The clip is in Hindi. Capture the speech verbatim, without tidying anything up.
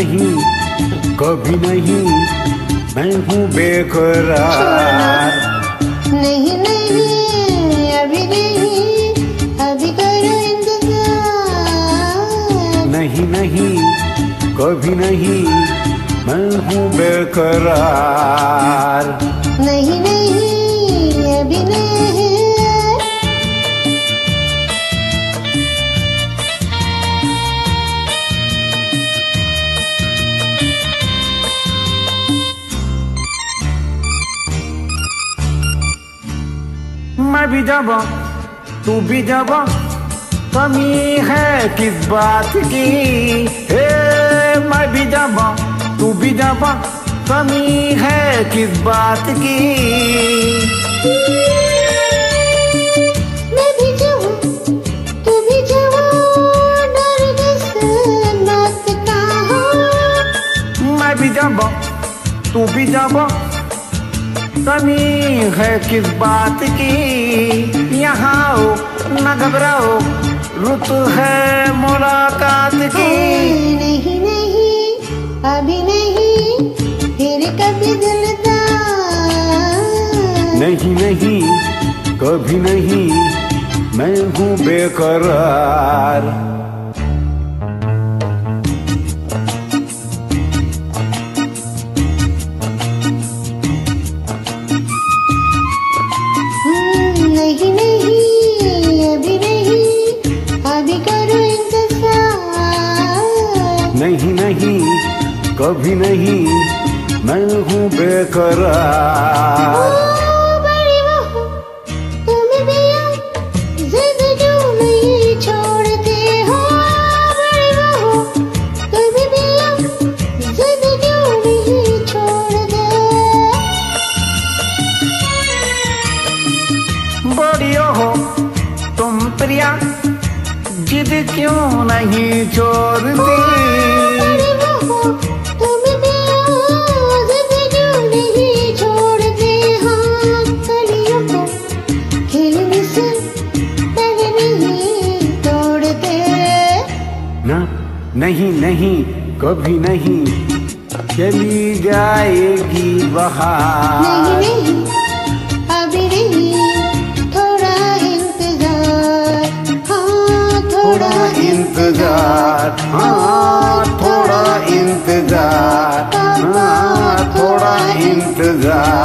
नहीं कभी नहीं मैं हूँ बेकरार। नहीं नहीं अभी नहीं अभी करो इंतजार। नहीं नहीं कभी नहीं मैं हूँ बेकरार। नहीं नहीं अभी नहीं। मैं भी जब तू भी जब कमी है किस बात की। हे मैं भी जब तू भी जब कमी है किस बात की। मैं भी जाऊं तू भी जाओ डर किस बात का हो। मैं भी जब तू भी जब कमी है किस बात की। यहाँ आओ न घबराओ रुत है मुलाकात की। नहीं नहीं अभी नहीं फिर कभी दिलदार। नहीं नहीं कभी नहीं मैं हूँ बेकरार। नहीं नहीं अभी नहीं अभी करो इंतजार। नहीं नहीं कभी नहीं मैं हूँ बेकरार। बड़ी बहू तुम भी जिद क्यों नहीं छोड़ते हो। बड़ी बहू तुम भी जिद क्यों नहीं छोड़ते। बड़ियो हो तुम प्रिया जिद क्यों नहीं छोड़ती। बड़ी बहू तुम भी जिद क्यों नहीं छोड़ते। हाँ कलियों को खिलने से पहले नहीं तोड़ते। ना नहीं नहीं कभी नहीं चली जाएगी बहार। नहीं नहीं अभी नहीं थोड़ा इंतजार। हाँ थोड़ा इंतजार हाँ थोड़ा इंतजार हाँ थोड़ा इंतजार।